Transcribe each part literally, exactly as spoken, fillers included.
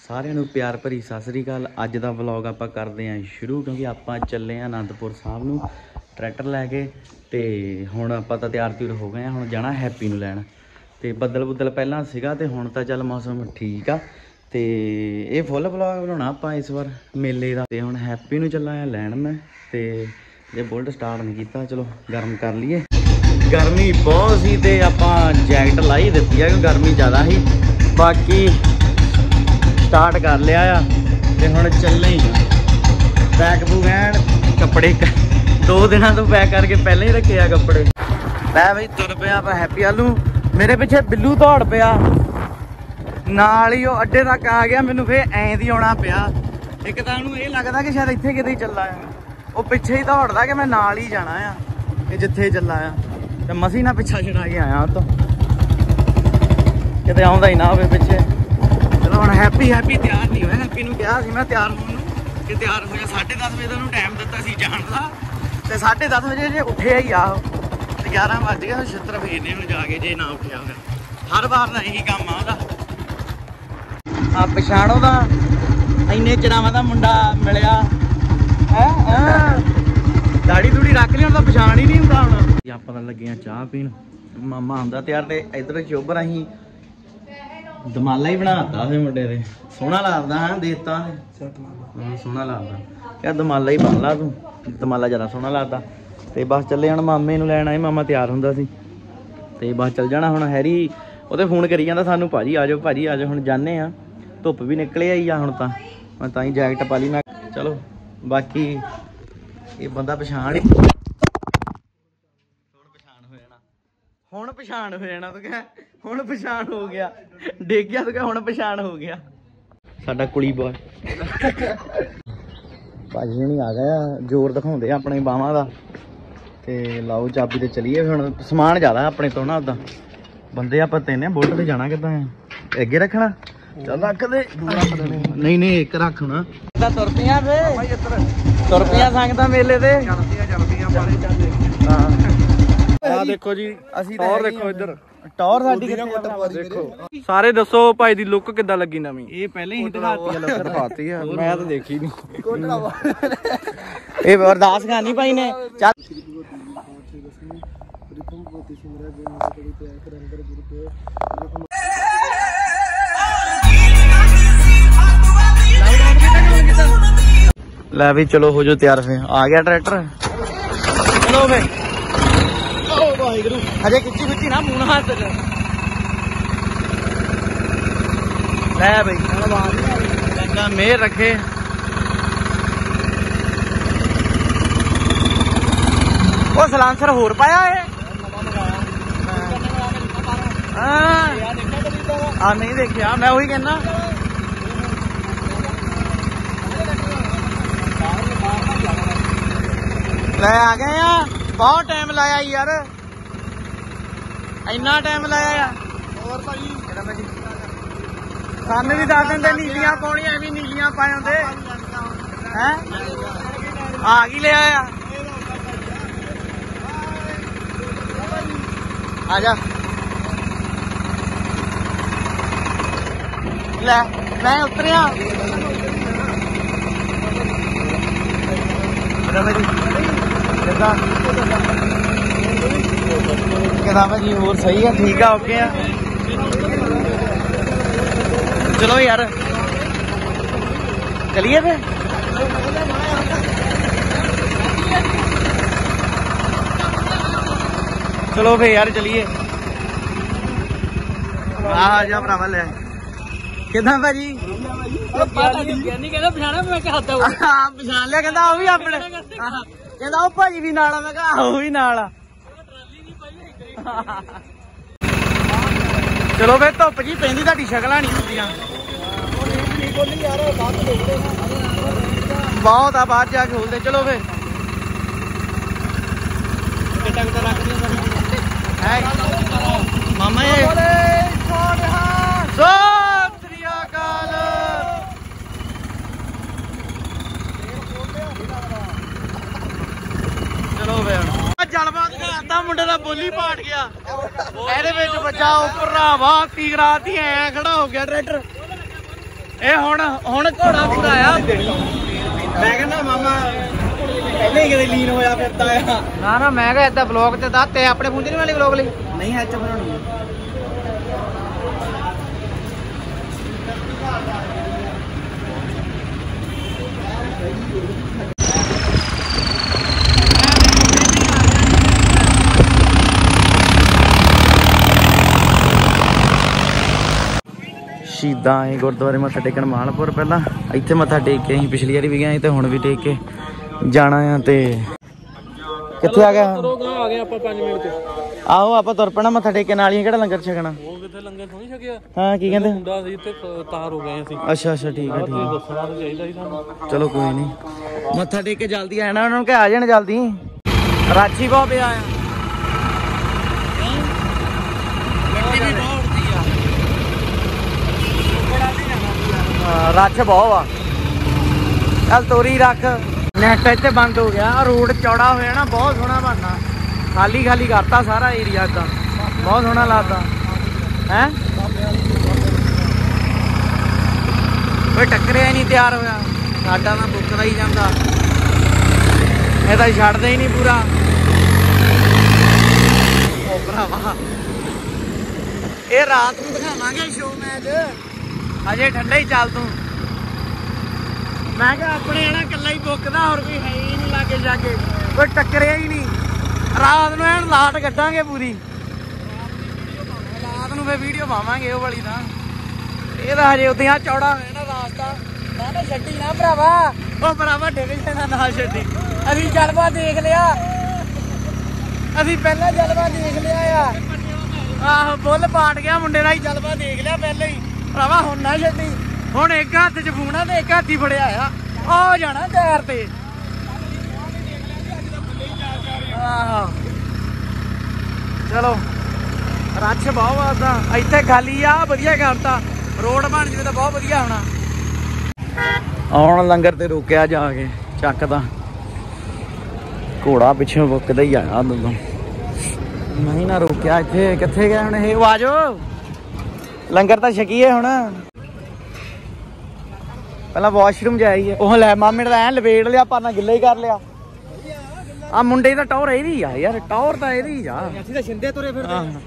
ਸਾਰਿਆਂ ਨੂੰ ਪਿਆਰ ਭਰੀ ਸਤਿ ਸ੍ਰੀ ਅਕਾਲ। ਅੱਜ ਦਾ ਵਲੌਗ ਆਪਾਂ ਕਰਦੇ ਆਂ ਸ਼ੁਰੂ, ਕਿਉਂਕਿ ਆਪਾਂ ਚੱਲੇ ਆਂ ਆਨੰਦਪੁਰ ਸਾਹਿਬ ਨੂੰ ਟਰੈਕਟਰ ਲੈ ਕੇ। ਤੇ ਹੁਣ ਆਪਾਂ ਤਾਂ ਤਿਆਰ ਤਿਉਰ ਹੋ ਗਏ ਆ, ਹੁਣ ਜਾਣਾ ਹੈਪੀ ਨੂੰ ਲੈਣ। ਤੇ ਬੱਦਲ ਬੁੱਦਲ ਪਹਿਲਾਂ ਸੀਗਾ ਤੇ ਹੁਣ ਤਾਂ ਚੱਲ ਮੌਸਮ ਠੀਕ ਆ। ਤੇ ਇਹ ਫੁੱਲ ਵਲੌਗ ਬਣਾਉਣਾ ਆਪਾਂ ਇਸ ਵਾਰ ਮੇਲੇ ਦਾ। ਤੇ ਹੁਣ ਹੈਪੀ ਨੂੰ ਚੱਲਾਂ ਆ ਲੈਣ ਮੈਂ। ਤੇ ਇਹ ਬੁਲਟ ਸਟਾਰਟ ਨਹੀਂ ਕੀਤਾ, ਚਲੋ ਗਰਮ ਕਰ ਲਈਏ। ਗਰਮੀ ਬਹੁਤ ਸੀ ਤੇ ਆਪਾਂ ਜੈਕਟ ਲਾਈ ਦਿੱਤੀ ਆ, ਕਿਉਂਕਿ ਗਰਮੀ ਜ਼ਿਆਦਾ ਸੀ। ਬਾਕੀ ਸਟਾਰਟ ਕਰ ਲਿਆ ਆ ਤੇ ਹੁਣ ਚੱਲੇ ਹੀ ਪੈਕ ਬੂਗੈਣ ਕੱਪੜੇ ਦੋ ਦਿਨਾਂ ਤੋਂ ਪੈਕ ਕਰਕੇ ਪਹਿਲਾਂ ਹੀ ਰੱਖੇ ਆ ਕੱਪੜੇ। ਮੈਂ ਬਈ ਤੁਰ ਪਿਆ ਆਪਾਂ ਹੈਪੀ ਆਲੂ, ਮੇਰੇ ਪਿੱਛੇ ਬਿੱਲੂ ਦੌੜ ਪਿਆ ਨਾਲ ਹੀ। ਉਹ ਅੱਡੇ ਤੱਕ ਆ ਗਿਆ, ਮੈਨੂੰ ਫੇਰ ਐਂ ਦੀ ਆਉਣਾ ਪਿਆ। ਇੱਕ ਤਾਂ ਉਹਨੂੰ ਇਹ ਲੱਗਦਾ ਕਿ ਸ਼ਾਇਦ ਇੱਥੇ ਕਿਤੇ ਹੀ ਚੱਲਾ ਆ, ਉਹ ਪਿੱਛੇ ਹੀ ਦੌੜਦਾ ਕਿ ਮੈਂ ਨਾਲ ਹੀ ਜਾਣਾ ਆ ਕਿ ਜਿੱਥੇ ਚੱਲਾ ਆ। ਤੇ ਮਸੀਂ ਨਾ ਪਿੱਛਾ ਛਡਾ ਕੇ ਆਇਆ ਉਹ ਤੋਂ, ਕਿਤੇ ਆਉਂਦਾ ਹੀ ਨਾ ਹੋਵੇ ਪਿੱਛੇ। ਚਲੋ ਹੁਣ ਹੈਪੀ ਹੈਪੀ ਤਿਆਰ ਨਹੀਂ ਹੋਇਆ। ਹੈਪੀ ਨੂੰ ਕਿਹਾ ਸੀ ਮੈਂ ਤਿਆਰ ਹੋਣ ਨੂੰ ਕਿ ਤਿਆਰ ਹੋ ਜਾ। ਸਾਢੇ ਦਸ ਵਜੇ ਦਾ ਉਹਨੂੰ ਟਾਈਮ ਦਿੱਤਾ ਸੀ ਜਾਣ ਦਾ, ਤੇ ਸਾਢੇ ਦਸ ਵਜੇ ਜੇ ਉੱਠਿਆ ਹੀ ਆ ਤੇ ਗਿਆਰਾਂ ਵੱਜ ਗਏ। ਛਿੱਤਰ ਫੇਰਨੇ ਹੁਣ ਜਾ ਕੇ ਜੇ ਨਾ ਉੱਠਿਆ ਹੋਇਆ। ਹਰ ਵਾਰ ਦਾ ਇਹੀ ਕੰਮ ਆ ਉਹਦਾ। ਆ ਪਛਾਣੋ ਦਾ ਇੰਨੇ ਚਿਰਾਵਾਂ ਦਾ ਮੁੰਡਾ ਮਿਲਿਆ ਹੈ, ਦਾੜੀ ਦੂੜੀ ਰੱਖ ਲਈ, ਹੁਣ ਤਾਂ ਪਛਾਣ ਹੀ ਨਹੀਂ ਹੁੰਦਾ। ਹੁਣ ਆਪਾਂ ਤਾਂ ਲੱਗੇ ਆ ਚਾਹ ਪੀਣ, ਮਾਮਾ ਆਉਂਦਾ ਤਿਆਰ। ਤੇ ਇੱਧਰ ਚੋਬਰ ਅਸੀਂ ਦਮਾਲਾ ਹੀ ਬਣਾਤਾ ਉਹਦੇ ਮੁੰਡੇ ਦੇ, ਸੋਹਣਾ ਲੱਗਦਾ ਹਾਂ। ਦੇਤਾ ਹਾਂ ਸੋਹਣਾ ਲੱਗਦਾ, ਕਿਆ ਦਮਾਲਾ ਹੀ ਬਣ ਲਾ ਤੂੰ, ਦਮਾਲਾ ਜ਼ਿਆਦਾ ਸੋਹਣਾ ਲੱਗਦਾ। ਤੇ ਬਸ ਚੱਲੇ ਹੁਣ ਮਾਮੇ ਨੂੰ ਲੈਣ ਆਏ, ਮਾਮਾ ਤਿਆਰ ਹੁੰਦਾ ਸੀ ਤੇ ਬਸ ਚੱਲ ਜਾਣਾ ਹੁਣ। ਹੈਰੀ ਉਹਦੇ ਫੋਨ ਕਰੀ ਜਾਂਦਾ ਸਾਨੂੰ, ਭਾਜੀ ਆ ਜਾਓ ਭਾਜੀ ਆ ਜਾਓ। ਹੁਣ ਜਾਂਦੇ ਆ, ਧੁੱਪ ਵੀ ਨਿਕਲੇ ਆਈ ਆ ਹੁਣ ਤਾਂ। ਮੈਂ ਤਾਂ ਹੀ ਜੈਕਟ ਪਾ ਲਈ ਮੈਂ। ਚਲੋ ਬਾਕੀ ਇਹ ਬੰਦਾ ਪਛਾਣ ਹੀ ਹੁਣ ਪਛਾਣ ਹੋ ਜਾਣਾ, ਹੁਣ ਪਛਾਣ ਹੋ ਜਾਣਾ। ਤੂੰ ਕਹਿ ਹੁਣ ਪਛਾਣ ਹੋ ਗਿਆ, ਡਿੱਗ ਗਿਆ ਤੂੰ ਕਹਿ ਹੁਣ ਪਛਾਣ ਹੋ ਗਿਆ। ਸਾਡਾ ਕੁੜੀ ਬੋਏ ਭਾਜੀ ਨਹੀਂ ਆ ਗਿਆ, ਜ਼ੋਰ ਦਿਖਾਉਂਦੇ ਆ ਆਪਣੇ ਬਾਹਾਂ ਦਾ। ਤੇ ਲਾਓ ਚਾਬੀ ਤੇ ਚਲੀਏ ਹੁਣ। ਸਮਾਨ ਜ਼ਿਆਦਾ ਆਪਣੇ ਤੋਂ ਨਾ, ਉੱਦਾਂ ਬੰਦੇ ਆਪਾਂ ਤਿੰਨ। ਬੁਲਟ ਤੇ ਜਾਣਾ ਕਿੱਦਾਂ ਆ, ਅੱਗੇ ਰੱਖਣਾ ਚੱਲ ਰੱਖ ਦੇ। ਨਹੀਂ ਨਹੀਂ ਇੱਕ ਰੱਖਣਾ ਤਾਂ ਤੁਰ ਪਈਆਂ ਫੇ ਤੁਰ ਪਈਆਂ ਸੰਗਤਾਂ ਮੇਲੇ ਤੇ ਆ ਦੇਖੋ ਜੀ, ਅਸੀਂ ਟੌਰ ਦੇਖੋ ਇੱਧਰ, ਟੌਰ ਸਾਡੀ ਦੇਖੋ। ਸਾਰੇ ਦੱਸੋ ਭਾਈ ਦੀ ਲੁੱਕ ਕਿੱਦਾਂ ਲੱਗੀ ਨਵੀਂ? ਇਹ ਪਹਿਲਾਂ ਹੀ ਦਿਖਾਤੀ ਆ, ਲੋਕਾਂ ਦਿਖਾਤੀ ਆ, ਮੈਂ ਤਾਂ ਦੇਖੀ ਨਹੀਂ। ਇਹ ਅਰਦਾਸ ਕਰਨੀ ਭਾਈ ਨੇ। ਚੱਲ ਲੈ ਵੀ ਚਲੋ ਹੋ ਜੋ ਤਿਆਰ। ਫੇ ਆ ਗਿਆ ਟਰੈਕਟਰ, ਚਲੋ ਫੇ। ਹਜੇ ਖਿੱਚੀ ਖਿੱਚੀ ਨਾ ਮੂੰਹ ਹੱਥ ਚ ਲੈ ਬਈ, ਚੰਗਾ ਮੇਰ ਰੱਖੇ। ਉਹ ਸਲਾਂਸਰ ਹੋਰ ਪਾਇਆ ਏ ਆ? ਨਹੀਂ ਦੇਖਿਆ ਮੈਂ, ਉਹੀ ਕਹਿੰਦਾ। ਲੈ ਆ ਗਏ ਆ, ਬਹੁਤ ਟਾਈਮ ਲਾਇਆ ਯਾਰ, ਇੰਨਾ ਟਾਈਮ ਲਾਇਆ ਆ। ਹੋਰ ਭਾਜੀ ਸਾਨੂੰ ਵੀ ਦੱਸ ਦਿੰਦੇ ਨੀਲੀਆਂ ਪਾਉਣੀਆਂ, ਵੀ ਨੀਲੀਆਂ ਪਾ ਜਾਂਦੇ ਹੈ। ਆ ਕੀ ਲਿਆ ਆ, ਆ ਜਾ। ਲੈ ਮੈਂ ਉਤਰਿਆ ਕਿੱਦਾਂ ਕਿੱਦਾਂ ਭਾਜੀ? ਹੋਰ ਸਹੀ ਆ, ਠੀਕ ਆ, ਓਕੇ ਆ। ਚਲੋ ਯਾਰ ਚਲੀਏ ਫੇ। ਚਲੋ ਫੇ ਯਾਰ ਚਲੀਏ। ਆ ਜਾ ਭਰਾਵਾ ਲੈ। ਕਿੱਦਾਂ ਭਾਜੀ? ਕਹਿੰਦਾ ਪਛਾਣਿਆ ਮੈਂ ਕਿ ਹੱਥ ਹਾਂ ਪਛਾਣ ਲਿਆ, ਕਹਿੰਦਾ ਉਹ ਵੀ ਆਪਣੇ। ਕਹਿੰਦਾ ਉਹ ਭਾਜੀ ਵੀ ਨਾਲ ਆ, ਮੈਂ ਕਿਹਾ ਉਹ ਵੀ ਨਾਲ ਆ। ਚਲੋ ਫੇ ਧੁੱਪ ਜੀ ਪੈਂਦੀ, ਤੁਹਾਡੀ ਸ਼ਕਲਾਂ ਨਹੀਂ ਹੁੰਦੀਆਂ ਬਹੁਤ ਆ, ਬਾਹਰ ਜਾ ਕੇ ਖੋਲਦੇ। ਚਲੋ ਫੇ ਮਾਮਾ ਇਹ ਸਤਿ ਸ੍ਰੀ ਅਕਾਲ। ਚਲੋ ਫੇ ਜਲਵਾ ਦਿਖਾਤਾ, ਮੁੰਡੇ ਦਾ ਬੋਲੀ ਪਾਟ ਗਿਆ ਇਹਦੇ ਵਿੱਚ। ਬਚਾਓ ਭਰਾਵਾ, ਕੀ ਰਾਤ ਹੀ ਐ ਖੜਾ ਹੋ ਗਿਆ ਟਰੈਕਟਰ। ਇਹ ਹੁਣ ਹੁਣ ਘੋੜਾ ਪੂਰਾ ਆ ਮੈਂ ਕਹਿੰਦਾ ਮਾਮਾ ਪਹਿਲੇ ਹੀ ਕਦੇ ਲੀਨ ਹੋਇਆ ਫਿਰਦਾ ਆ ਨਾ ਨਾ ਮੈਂ ਕਿਹਾ ਏਦਾਂ ਬਲੌਗ ਤੇ ਦੱਸ ਤੇ ਆਪਣੇ ਪੁੰਜੇ ਵਾਲੀ ਬਲੌਗ ਲਈ ਨਹੀਂ ਐਚ ਬਣਾਉਣੀ ਆ ਸ਼ਹੀਦਾਂ ਅਸੀਂ ਗੁਰਦੁਆਰੇ ਮੱਥਾ ਟੇਕਣ ਮਾਲਪੁਰ ਪਹਿਲਾਂ ਇੱਥੇ ਮੱਥਾ ਟੇਕ ਕੇ ਅਸੀਂ ਪਿਛਲੀ ਵਾਰੀ ਵੀ ਗਏ ਤੇ ਹੁਣ ਵੀ ਟੇਕ ਕੇ ਜਾਣਾ ਆ ਤੇ ਕਿੱਥੇ ਆ ਗਿਆ ਆ ਗਏ ਆਪਾਂ ਪੰਜ ਮਿੰਟ ਚ ਆਹੋ ਆਪਾਂ ਤੁਰ ਪੈਣਾ ਮੱਥਾ ਟੇਕ ਕੇ ਨਾਲ ਹੀ ਕਿਹੜਾ ਲੰਗਰ ਛਕਣਾ ਉਹ ਕਿਤੇ ਲੰਗਰ ਥੋੜੀ ਛਕਿਆ ਹਾਂ ਕੀ ਕਹਿੰਦੇ ਹੁੰਦਾ ਸੀ ਇੱਥੇ ਤਾਰ ਹੋ ਗਏ ਅਸੀਂ ਅੱਛਾ ਅੱਛਾ ਠੀਕ ਹੈ ਠੀਕ ਹੈ ਦੱਸਣਾ ਤਾਂ ਚਾਹੀਦਾ ਸੀ ਸਾਨੂੰ ਚਲੋ ਕੋਈ ਨਹੀਂ ਮੱਥਾ ਟੇਕ ਕੇ ਜਲਦੀ ਆਣਾ ਉਹਨਾਂ ਨੂੰ ਕਿ ਆ ਜਾਣ ਜਲਦੀ ਰਾਚੀ ਬਹੁਤ ਪਿਆ ਆ ਗੱਡੀ ਵੀ ਬਹੁਤ ਉੱਡਦੀ ਆ ਰੱਛ ਬਹੁਤ ਆ ਚੱਲ ਤੋਰੀ ਰੱਖ ਨੈਟ ਇੱਥੇ ਬੰਦ ਹੋ ਗਿਆ ਰੋਡ ਚੌੜਾ ਹੋਇਆ ਨਾ ਬਹੁਤ ਸੋਹਣਾ ਬਣਨਾ ਖਾਲੀ ਖਾਲੀ ਕਰਤਾ ਸਾਰਾ ਏਰੀਆ ਇਦਾਂ ਬਹੁਤ ਸੋਹਣਾ ਲੱਗਦਾ ਹੈ ਕੋਈ ਟੱਕਰਿਆ ਨਹੀਂ ਤਿਆਰ ਹੋਇਆ ਸਾਡਾ ਤਾਂ ਬੁੱਕਦਾ ਹੀ ਜਾਂਦਾ ਇਹ ਤਾਂ ਛੱਡਦੇ ਹੀ ਨਹੀਂ ਪੂਰਾ ਉਹ ਭਰਾਵਾ ਇਹ ਰਾਤ ਨੂੰ ਦਿਖਾਵਾਂਗੇ ਸ਼ੋਅ ਮੈਚ ਅਜੇ ਠੰਡਾ ਹੀ ਚੱਲ ਤੂੰ ਮੈਂ ਕਿਹਾ ਆਪਣੇ ਵਾਲਾ ਇਕੱਲਾ ਹੀ ਬੁੱਕਦਾ ਹੋਰ ਕੋਈ ਹੈ ਹੀ ਨਹੀਂ ਲਾਗੇ ਜਾਗੇ ਕੋਈ ਟੱਕਰਿਆ ਹੀ ਨਹੀਂ ਰਾਤ ਨੂੰ ਐਨ ਲਾਟ ਕੱਢਾਂਗੇ ਪੂਰੀ ਰਾਤ ਨੂੰ ਫੇਰ ਵੀਡੀਓ ਪਾਵਾਂਗੇ ਉਹ ਵਾਲੀ ਤਾਂ ਇਹ ਤਾਂ ਹਜੇ ਉਦਿਆਂ ਚੌੜਾ ਹੋਇਆ ਨਾ ਰਾਸਤਾ ਨਾ ਨਾ ਛੱਡੀ ਨਾ ਭਰਾਵਾ ਉਹ ਭਰਾਵਾ ਡਿੱਗ ਜਾਣਾ ਨਾਲ ਛੱਡੀ ਅਸੀਂ ਜਲਵਾ ਦੇਖ ਲਿਆ ਅਸੀਂ ਪਹਿਲਾਂ ਜਲਵਾ ਦੇਖ ਲਿਆ ਆ ਆਹੋ ਬੁੱਲ ਪਾਟ ਗਿਆ ਮੁੰਡੇ ਦਾ ਹੀ ਜਲਵਾ ਦੇਖ ਲਿਆ ਪਹਿਲਾਂ ਹੀ ਭਰਾਵਾ ਹੁਣ ਨਾ ਛੱਡੀ ਹੁਣ ਇੱਕ ਹੱਥ ਚ ਫੂਣਾ ਤੇ ਇੱਕ ਹੱਥ ਹੀ ਫੜਿਆ ਆ ਆ ਜਾਣਾ ਟਾਇਰ ਤੇ ਆਹੋ ਚਲੋ ਰੱਛ ਬਹੁਤ ਆਦਾ ਇੱਥੇ ਖਾਲੀ ਆ ਵਧੀਆ ਕਰਤਾ ਰੋਡ ਬਣ ਜਵੇ ਤਾਂ ਬਹੁਤ ਵਧੀਆ ਹੋਣਾ ਆਉਣ ਲੰਗਰ ਤੇ ਰੋਕਿਆ ਜਾ ਕੇ ਚੱਕਦਾ ਘੋੜਾ ਪਿੱਛੋਂ ਬੁੱਕਦਾ ਹੀ ਆਇਆ ਉਦੋਂ ਨਹੀਂ ਨਾ ਰੋਕਿਆ ਇੱਥੇ ਕਿੱਥੇ ਗਏ ਹੁਣ ਇਹ ਆਜੋ ਲੰਗਰ ਤਾਂ ਛਕੀਏ ਹੁਣ ਪਹਿਲਾਂ ਵਾਸ਼ਰੂਮ ਜਾਈਏ ਉਹ ਲੈ ਮਾਮੇ ਦਾ ਐ ਲਪੇੜ ਲਿਆ ਪਰ ਨਾ ਗਿੱਲਾ ਹੀ ਕਰ ਲਿਆ ਆ ਮੁੰਡੇ ਦਾ ਟੌਰ ਇਹਦੀ ਆ ਯਾਰ ਟੌਰ ਤਾਂ ਇਹਦੀ ਆ ਅਸੀਂ ਤਾਂ ਛਿੰਦੇ ਤੁਰੇ ਫਿਰਦੇ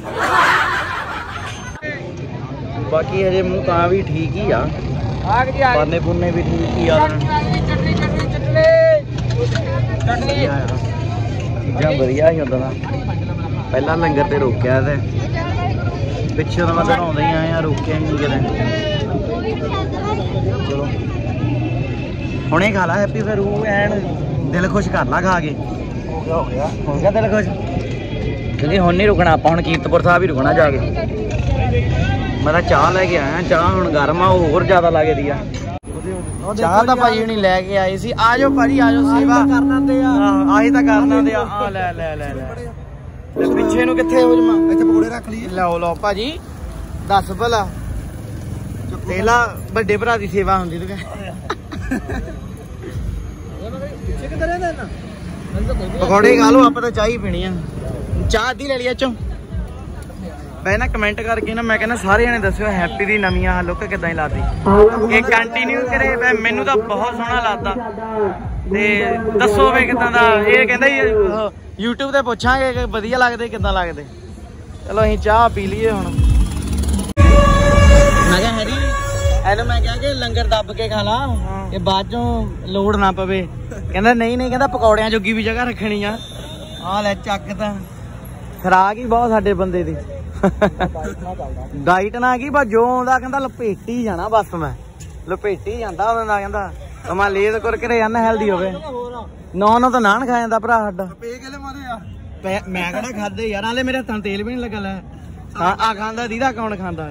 ਬਾਕੀ ਹਜੇ ਮੂੰਹ ਤਾਂ ਵੀ ਠੀਕ ਹੀ ਆ ਆਗ ਜੀ ਆ ਪਾਨੇ ਪੁੰਨੇ ਵੀ ਠੀਕ ਹੀ ਆ ਚਟਨੀ ਚਟਨੀ ਚਟਨੀ ਚਟਨੀ ਚੀਜ਼ਾਂ ਵਧੀਆ ਹੀ ਹੁੰਦਾ ਪਹਿਲਾਂ ਲੰਗਰ ਤੇ ਰੋਕਿਆ ਤੇ ਪਿੱਛੇ ਤਾਂ ਮੈਂ ਦੜਾਉਂਦਾ ਹੀ ਆਇਆ ਰੋਕਿਆ ਹੀ ਨਹੀਂ ਕਿਤੇ ਚਲੋ ਹੁਣੇ ਖਾ ਲਾ ਹੈਪੀ ਫਿਰ ਉਹ ਐਨ ਦਿਲ ਖੁਸ਼ ਕਰ ਲਾ ਖਾ ਕੇ ਹੋ ਗਿਆ ਹੋ ਗਿਆ ਹੋ ਗਿਆ ਦਿਲ ਖੁਸ਼ ਕਿਉਂਕਿ ਹੁਣ ਨਹੀਂ ਰੁਕਣਾ ਆਪਾਂ ਹੁਣ ਕੀਰਤਪੁਰ ਸਾਹਿਬ ਹੀ ਰੁਕਣਾ ਜਾ ਕੇ ਮੈਂ ਤਾਂ ਚਾਹ ਲੈ ਕੇ ਆਇਆ ਚਾਹ ਹੁਣ ਗਰਮ ਆ ਉਹ ਹੋਰ ਜ਼ਿਆਦਾ ਲੱਗਦੀ ਆ ਚਾਹ ਤਾਂ ਭਾਜੀ ਹੁਣੀ ਲੈ ਕੇ ਆਏ ਸੀ ਆ ਜਾਓ ਭਾਜੀ ਆ ਜਾਓ ਸੇਵਾ ਕਰਨਾ ਤੇ ਆ ਆਹੀ ਤਾਂ ਕਰਨਾ ਤੇ ਆ ਆ ਲੈ ਲੈ ਲੈ ਲੈ ਤੇ ਪਿੱਛੇ ਨੂੰ ਕਿੱਥੇ ਹੋ ਜਮਾ ਇੱਥੇ ਪਕੌੜੇ ਰੱਖ ਲਈਏ ਲਓ ਲਓ ਭਾਜੀ ਦੱਸ ਭਲਾ ਤੇਲਾ ਵੱਡੇ ਭਰਾ ਦੀ ਸੇਵਾ ਹੁੰਦੀ ਤੂੰ ਪਕੌੜੇ ਖਾ ਲਓ ਆਪਾਂ ਤਾਂ ਚਾਹ ਹੀ ਪੀਣੀ ਆ ਚਾਹ ਅੱਧੀ ਲੈ ਲਈ ਚੋਂ ਪੈ ਨਾ ਕਮੈਂਟ ਕਰਕੇ ਨਾ ਮੈਂ ਕਹਿੰਦਾ ਸਾਰੇ ਜਣੇ ਦੱਸਿਓ ਹੈਪੀ ਦੀ ਨਵੀਆਂ ਲੁੱਕ ਕਿਦਾਂ ਹੀ ਲੱਗਦੀ ਇਹ ਕੰਟੀਨਿਊ ਕਰੇ ਵੈ ਮੈਨੂੰ ਤਾਂ ਬਹੁਤ ਸੋਹਣਾ ਲੱਗਦਾ ਤੇ ਦੱਸੋ ਵੇ ਕਿਦਾਂ ਦਾ ਇਹ ਕਹਿੰਦਾ YouTube ਤੇ ਪੁੱਛਾਂਗੇ ਕਿ ਵਧੀਆ ਲੱਗਦੇ ਕਿਦਾਂ ਲੱਗਦੇ ਚਲੋ ਅਸੀਂ ਚਾਹ ਪੀ ਲਈਏ ਹੁਣ ਮੈਂ ਕਿਹਾ ਹੈਰੀ ਇਹਨੂੰ ਮੈਂ ਕਿਹਾ ਕਿ ਲੰਗਰ ਦੱਬ ਕੇ ਖਾ ਲਾ ਕਿ ਬਾਅਦ ਚੋਂ ਲੋੜ ਨਾ ਪਵੇ ਕਹਿੰਦਾ ਨਹੀਂ ਨਹੀਂ ਕਹਿੰਦਾ ਪਕੌੜਿਆਂ ਜੋਗੀ ਵੀ ਜਗ੍ਹਾ ਰੱਖਣੀ ਆ ਆ ਲੈ ਚੱਕ ਤਾਂ ਖਰਾਕ ਹੀ ਬਹੁਤ ਸਾਡੇ ਬੰਦੇ ਦੀ ਡਾਈਟ ਨਾ ਕੀ ਬਸ ਜੋ ਆਉਂਦਾ ਕਹਿੰਦਾ ਲਪੇਟੀ ਜਾਣਾ ਬਸ ਮੈਂ ਲਪੇਟੀ ਜਾਂਦਾ ਉਹਨਾਂ ਦਾ ਕਹਿੰਦਾ ਮੈਂ ਲੇਦ ਕੁਰਕਰੇ ਅਨ ਹੈਲਦੀ ਹੋਵੇ ਨੌ ਨੌ ਤਾਂ ਨਾਨ ਖਾ ਜਾਂਦਾ ਭਰਾ ਸਾਡਾ ਮੈਂ ਕਿਹੜਾ ਖਾਦੇ ਯਾਰ ਹਾਲੇ ਮੇਰੇ ਹੱਥਾਂ ਤੇਲ ਵੀ ਨਹੀਂ ਲੱਗਾ ਲੈ ਆ ਖਾਂਦਾ ਦੀਦਾ ਕੌਣ ਖਾਂਦਾ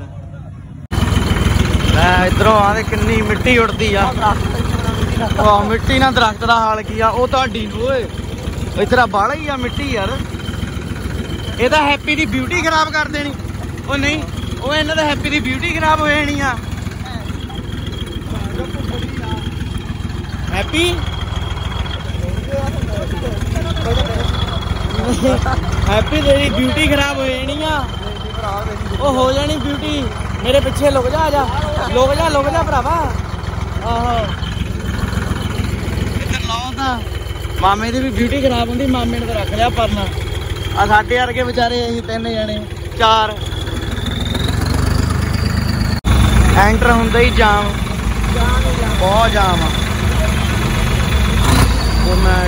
ਲੈ ਇਧਰੋਂ ਆ ਤੇ ਕਿੰਨੀ ਮਿੱਟੀ ਉੱਡਦੀ ਆ ਆਹ ਮਿੱਟੀ ਨਾਲ ਦਰਖਤ ਦਾ ਹਾਲ ਕੀ ਆ ਉਹ ਤੁਹਾਡੀ ਓਏ ਇਤਰਾ ਬਾਲਾ ਹੀ ਆ ਮਿੱਟੀ ਯਾਰ ਇਹ ਤਾਂ ਹੈਪੀ ਦੀ ਬਿਊਟੀ ਖਰਾਬ ਕਰ ਦੇਣੀ ਉਹ ਨਹੀਂ ਉਹ ਇਹਨਾਂ ਦਾ ਹੈਪੀ ਦੀ ਬਿਊਟੀ ਖਰਾਬ ਹੋ ਜਾਣੀ ਆ ਹੈਪੀ ਹੈਪੀ ਤੇਰੀ ਬਿਊਟੀ ਖਰਾਬ ਹੋ ਜਾਣੀ ਆ ਉਹ ਹੋ ਜਾਣੀ ਬਿਊਟੀ ਮੇਰੇ ਪਿੱਛੇ ਲੁਕ ਜਾ ਆ ਜਾ ਲੁਕ ਜਾ ਲੁਕ ਜਾ ਭਰਾਵਾ ਆਹੋ ਇੱਧਰ ਲਾਓ ਤਾਂ ਮਾਮੇ ਦੀ ਵੀ ਬਿਊਟੀ ਖਰਾਬ ਹੁੰਦੀ ਮਾਮੇ ਨੇ ਤਾਂ ਰੱਖ ਲਿਆ ਪਰਨਾ ਆ ਸਾਡੇ ਵਰਗੇ ਵਿਚਾਰੇ ਅਸੀਂ ਤਿੰਨ ਜਣੇ ਚਾਰ ਐਂਟਰ ਹੁੰਦਾ ਹੀ ਜਾਮ ਬਹੁਤ ਜਾਮ ਆ ਉਹ ਮੈਂ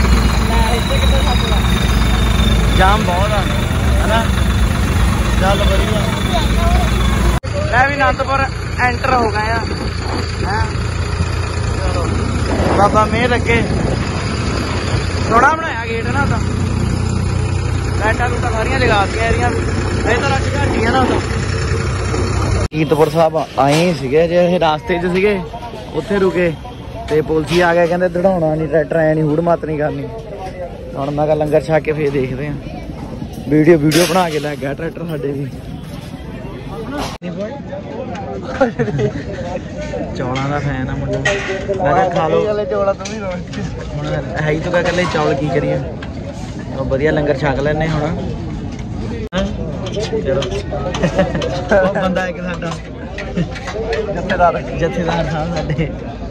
ਜਾਮ ਬਹੁਤ ਆ ਹਨਾ ਚੱਲ ਵਧੀਆ ਮੈਂ ਵੀ ਅਨੰਦਪੁਰ ਐਂਟਰ ਹੋ ਗਏ ਆ ਹੈਂ ਚਲੋ ਬਾਬਾ ਮਿਹਰ ਅੱਗੇ ਸੋਹਣਾ ਬਣਾਇਆ ਗੇਟ ਨਾ ਉਹਦਾ ਲਾਈਟਾਂ ਲੂਟਾਂ ਸਾਰੀਆਂ ਜਗਾ ਕੇ ਇਹਦੀਆਂ ਇਹ ਤਾਂ ਰੱਖ ਘਾਟੀਆਂ ਨਾ ਉਹਦਾ ਕੀਰਤਪੁਰ ਸਾਹਿਬ ਆਏ ਸੀਗੇ ਜੇ ਇਹ ਰਾਸਤੇ 'ਚ ਸੀਗੇ ਉੱਥੇ ਰੁਕੇ ਤੇ ਪੁਲਿਸ ਆ ਗਿਆ ਕਹਿੰਦੇ ਦੜਾਉਣਾ ਨਹੀਂ ਟਰੈਕਟਰ ਐ ਨਹੀਂ ਹੂੜ ਮਾਤ ਨਹੀਂ ਕਰਨੀ ਹੁਣ ਮੈਂ ਕਿਹਾ ਲੰਗਰ ਛਕ ਕੇ ਫੇਰ ਦੇਖਦੇ ਆ ਵੀਡੀਓ ਵੀਡੀਓ ਬਣਾ ਕੇ ਲੈ ਗਿਆ ਟਰੈਕਟਰ ਸਾਡੇ ਵੀ ਚੌਲਾਂ ਦਾ ਫੈਨ ਆ ਮੁੰਡਾ ਮੈਂ ਕਿਹਾ ਖਾ ਲਓ ਚੌਲਾਂ ਤੋਂ ਵੀ ਹੁਣ ਹੈ ਹੀ ਤੂੰ ਕਹ ਇਕੱਲੇ ਚੌਲ ਕੀ ਕਰੀਏ ਉਹ ਵਧੀਆ ਲੰਗਰ ਛਕ ਲੈਣੇ ਹੁਣ ਚਲੋ ਉਹ ਬੰਦਾ ਇੱਕ ਸਾਡਾ ਜੱਥੇਦਾਰ ਜੱਥੇਦਾਰ ਸਾਹਿਬ ਸਾਡੇ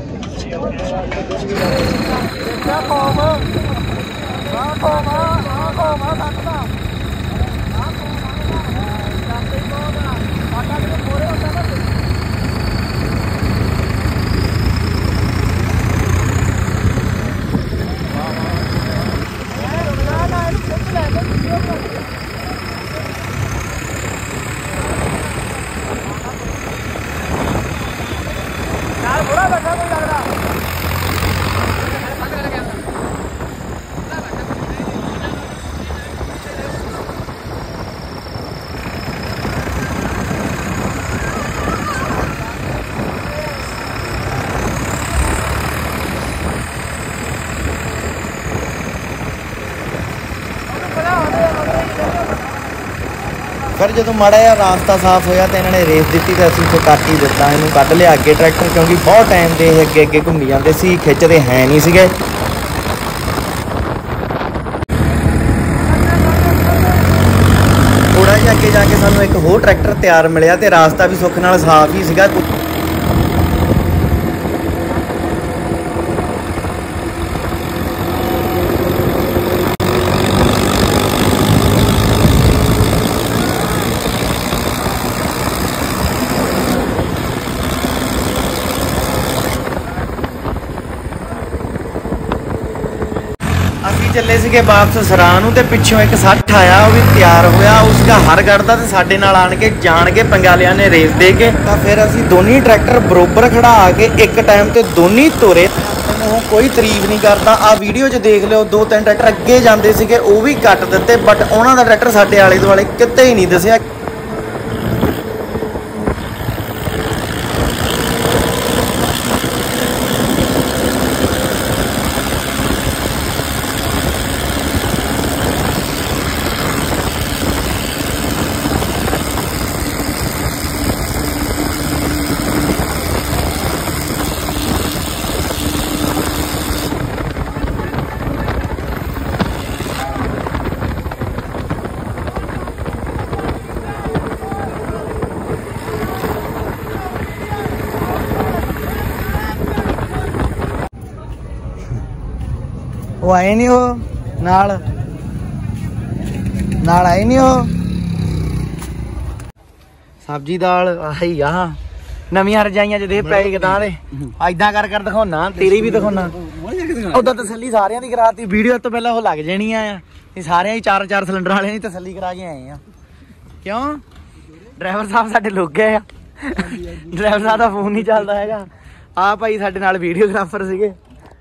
ਫਿਰ ਜਦੋਂ ਮਾੜਾ ਜਿਹਾ ਰਾਸਤਾ ਸਾਫ਼ ਹੋਇਆ ਤੇ ਇਹਨਾਂ ਨੇ ਰੇਸ ਦਿੱਤੀ ਤੇ ਅਸੀਂ ਉੱਥੇ ਕੱਟ ਹੀ ਦਿੱਤਾ ਇਹਨੂੰ ਕੱਢ ਲਿਆ ਅੱਗੇ ਟਰੈਕਟਰ ਕਿਉਂਕਿ ਬਹੁਤ ਟਾਈਮ ਦੇ ਇਹ ਅੱਗੇ ਅੱਗੇ ਘੁੰਮੀ ਜਾਂਦੇ ਸੀ ਖਿੱਚਦੇ ਹੈ ਨਹੀਂ ਸੀਗੇ ਥੋੜਾ ਜਿਹਾ ਅੱਗੇ ਜਾ ਕੇ ਸਾਨੂੰ ਇੱਕ ਹੋਰ ਟਰੈਕਟਰ ਤਿਆਰ ਮਿਲਿਆ ਤੇ ਰਾਸਤਾ ਵੀ ਸੁੱਖ ਨਾਲ ਸਾਫ਼ ਹੀ ਸੀਗਾ ਚੱਲੇ ਸੀਗੇ ਵਾਪਸ ਸਰਾਂ ਨੂੰ ਤੇ ਪਿੱਛੋਂ ਇੱਕ ਸੱਠ ਆਇਆ ਉਹ ਵੀ ਤਿਆਰ ਹੋਇਆ ਉਸਦਾ ਹਰ ਕੱਢਦਾ ਤੇ ਸਾਡੇ ਨਾਲ ਆਣ ਕੇ ਜਾਣ ਕੇ ਪੰਗਾ ਲਿਆ ਨੇ ਰੇਸ ਦੇ ਕੇ ਤਾਂ ਫਿਰ ਅਸੀਂ ਦੋਨੀ ਟਰੈਕਟਰ ਬਰੋਬਰ ਖੜਾ ਕੇ ਇੱਕ ਟਾਈਮ ਤੇ ਦੋਨੀ ਤੁਰੇ ਉਹ ਕੋਈ ਤਾਰੀਫ ਨਹੀਂ ਕਰਦਾ ਆ ਵੀਡੀਓ 'ਚ ਦੇਖ ਲਿਓ ਦੋ ਤਿੰਨ ਟਰੈਕਟਰ ਅੱਗੇ ਜਾਂਦੇ ਸੀਗੇ ਉਹ ਵੀ ਕੱਟ ਦਿੱਤੇ ਬਟ ਉਹਨਾਂ ਦਾ ਟਰੈਕਟਰ ਸਾਡੇ ਆਲੇ ਦੁਆਲੇ ਕਿਤੇ ਹੀ ਨਹੀਂ ਦਿਸਿਆ ਉਹ ਆਏ ਨਹੀਂ ਉਹ ਨਾਲ ਨਾਲ ਆਏ ਨਹੀਂ ਉਹ ਸਬਜ਼ੀ ਦਾਲ ਆਹੀ ਆ ਨਵੀਆਂ ਰਜਾਈਆਂ ਜਿਹਦੇ ਪੈ ਕਿਦਾਂ ਦੇ ਐਦਾਂ ਕਰ ਕਰ ਦਿਖਾਉਣਾ ਤੇਰੀ ਵੀ ਦਿਖਾਉਣਾ ਉਦੋਂ ਤਸੱਲੀ ਸਾਰਿਆਂ ਦੀ ਕਰਾਤੀ ਵੀਡੀਓ ਤੋਂ ਪਹਿਲਾਂ ਉਹ ਲੱਗ ਜਾਣੀਆਂ ਆ ਇਹ ਸਾਰਿਆਂ ਹੀ ਚਾਰ ਚਾਰ ਸਿਲੰਡਰ ਵਾਲਿਆਂ ਦੀ ਤਸੱਲੀ ਕਰਾ ਕੇ ਆਏ ਆ ਕਿਉਂ ਡਰਾਈਵਰ ਸਾਹਿਬ ਸਾਡੇ ਲੁੱਕ ਗਏ ਆ ਡਰਾਈਵਰ ਸਾਹਿਬ ਦਾ ਫੋਨ ਨਹੀਂ ਚੱਲਦਾ ਹੈਗਾ ਆ ਭਾਈ ਸਾਡੇ ਨਾਲ ਵੀਡੀਓਗ੍ਰਾਫਰ ਸੀਗੇ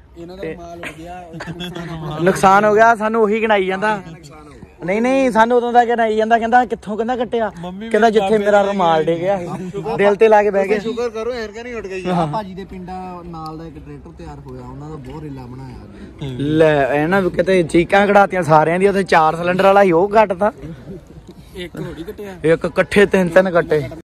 ਨੁਕਸਾਨ ਹੋ ਗਿਆ ਸਾਨੂੰ ਉਹੀ ਗਿਣਾਈ ਜਾਂਦਾ ਨਹੀਂ ਨਹੀਂ ਸਾਨੂੰ ਉਦੋਂ ਦਾ ਗਿਣਾਈ ਜਾਂਦਾ ਕਹਿੰਦਾ ਕਿੱਥੋਂ ਕਹਿੰਦਾ ਕੱਟਿਆ ਕਹਿੰਦਾ ਜਿੱਥੇ ਮੇਰਾ ਰੁਮਾਲ ਡੇ ਗਿਆ ਦਿਲ ਤੇ ਲਾ ਕੇ ਬਹਿ ਗਿਆ ਸ਼ੁਕਰ ਕਰੋ ਐਨਕਾਂ ਨਹੀਂ ਉੱਡ ਗਈ ਭਾਜੀ ਦੇ ਪਿੰਡਾਂ ਨਾਲ ਦਾ ਇੱਕ ਟਰੈਕਟਰ ਤਿਆਰ ਹੋਇਆ ਉਹਨਾਂ ਦਾ ਬਹੁਤ ਰੀਲਾ ਬਣਾਇਆ ਲੈ ਇਹਨਾਂ ਨੂੰ ਕਿਤੇ ਚੀਕਾਂ ਕਢਾਤੀਆਂ ਸਾਰਿਆਂ ਦੀ ਉੱਥੇ ਚਾਰ ਸਿਲੰਡਰ ਵਾਲਾ ਹੀ ਉਹ ਕੱਟਦਾ ਇੱਕ ਥੋੜੀ ਕੱਟਿਆ ਇੱਕ ਇਕੱਠੇ ਤਿੰਨ ਤਿੰਨ ਕੱਟੇ